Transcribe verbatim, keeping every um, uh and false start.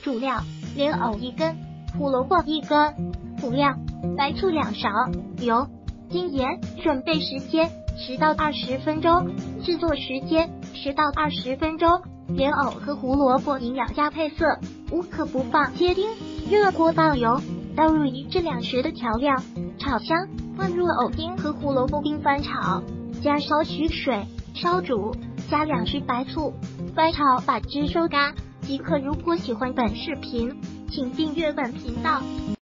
主料：莲藕一根，胡萝卜一根。辅料：白醋两勺，油、精盐。准备时间十到二十分钟，制作时间十到二十分钟。莲藕和胡萝卜营养加配色，无可不放。切丁，热锅倒油，倒入一至两匙的调料，炒香，放入藕丁和胡萝卜并翻炒，加少许水，烧煮，加两匙白醋，翻炒把汁收干即可。如果喜欢本视频，请订阅本频道。